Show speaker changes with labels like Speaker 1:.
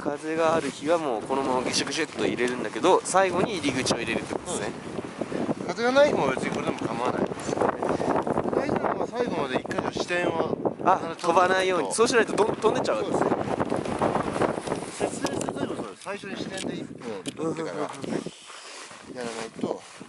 Speaker 1: 風がある日はもうこのままギシュギシュっと入れるんだけど、最後に入り口を入れるってことですね。
Speaker 2: 風がない日も別にこれでも構わないです。大事なのは最後まで一箇所視点を
Speaker 1: 飛ばないように、そうしないと飛んでっちゃう。
Speaker 2: そうです。説明するときもそうです。最初に視点で1分取ってからやらないと。